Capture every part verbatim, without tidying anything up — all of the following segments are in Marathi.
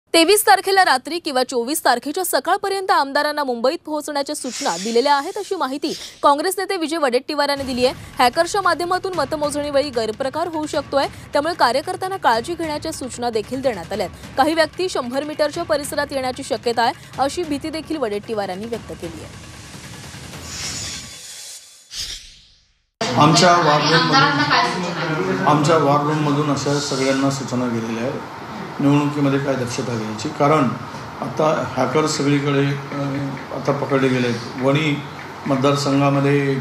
तेवीस तारखेला रात्री किंवा चोवीस तारखेच्या सकाळपर्यंत आमदारांना मुंबईत पोहोचण्याच्या सूचना दिलेल्या आहेत अशी माहिती काँग्रेस नेते विजय वडेट्टीवार यांनी दिली आहे। हॅकर्सच्या माध्यमातून मतमोजणीवेळी गैरप्रकार होऊ शकतोय, त्यामुळे कार्यकर्त्यांना काळजी घेण्याच्या सूचना देखील देण्यात आल्या आहेत। काही व्यक्ती शंभर मीटरच्या परिसरात येण्याची शक्यता आहे अशी भीती देखील वडेट्टीवार यांनी व्यक्त केली आहे। आमच्या वॉर रूममधून आमच्या वॉर रूममधून अशा सगळ्यांना सूचना गेलेल्या आहेत निवडणुकीमध्ये काय दक्षता घ्यायची, कारण आता हॅकर सगळीकडे आता पकडले गेले आहेत। वणी मतदारसंघामध्ये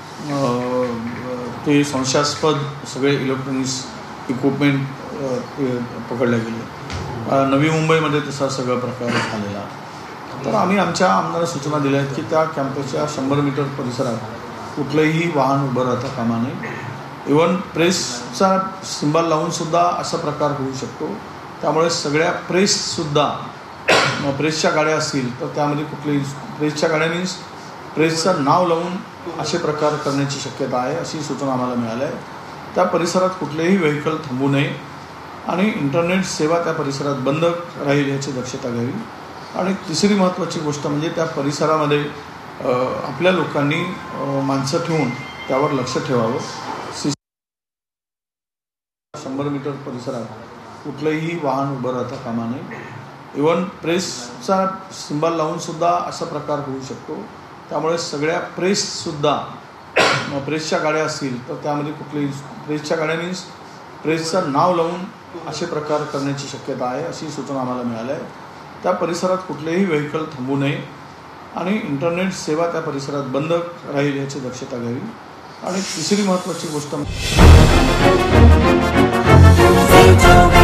ते संशयास्पद सगळे इलेक्ट्रॉनिक्स इक्विपमेंट पकडले गेले। नवी मुंबईमध्ये तसा सगळा प्रकार झालेला। तर आम्ही आमच्या आमदारांना सूचना दिल्या आहेत की त्या कॅम्पसच्या शंभर मीटर परिसरात कुठलंही वाहन उभं राहता कामा नये। इव्हन प्रेसचा सिंबल लावूनसुद्धा असा प्रकार होऊ शकतो, त्यामुळे सगळ्या प्रेससुद्धा प्रेसच्या गाड्या असतील तर त्यामध्ये कुठलीही प्रेसच्या गाड्यांनी प्रेसचं नाव लावून असे प्रकार करण्याची शक्यता आहे अशी सूचना आम्हाला मिळाल्या आहे। त्या परिसरात कुठलेही व्हेकल थांबू नये आणि इंटरनेट सेवा त्या परिसरात बंद राहील याची दक्षता घ्यावी। आणि तिसरी महत्त्वाची गोष्ट म्हणजे त्या परिसरामध्ये आपल्या लोकांनी माणसं ठेवून त्यावर लक्ष ठेवावं। शंभर मीटर परिसरात कुठलंही वाहन उभं राहता कामा नये। इव्हन प्रेसचा सिंबल लावूनसुद्धा असा प्रकार होऊ शकतो, त्यामुळे सगळ्या प्रेससुद्धा प्रेसच्या गाड्या असतील तर त्यामध्ये कुठलीही प्रेसच्या गाड्यांनी प्रेसचं नाव लावून असे प्रकार करण्याची शक्यता आहे अशी सूचना आम्हाला मिळाल्या आहे। त्या परिसरात कुठलेही व्हेकल थांबू नये आणि इंटरनेट सेवा त्या परिसरात बंद राहील याची दक्षता घ्यावी। आणि तिसरी महत्त्वाची गोष्ट